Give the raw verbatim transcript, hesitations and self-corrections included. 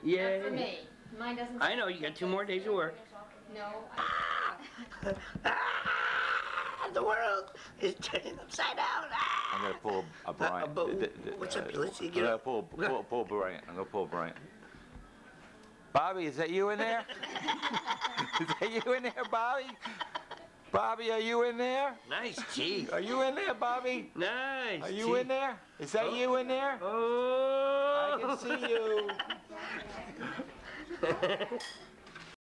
Yeah. Not for me. Mine doesn't. I know, you got two more days of work. No. Ah, the world is turning upside down. Ah. I'm gonna pull a Bryant. Uh, but D- d- what's up, uh, let's see, I'm get gonna up. pull, pull, pull Bryant. I'm gonna pull Bryant. Bobby, is that you in there? Is that you in there, Bobby? Bobby, are you in there? Nice cheek. Are you in there, Bobby? Nice. Are you cheek. in there? Is that Oh. you in there? Oh. I can see you.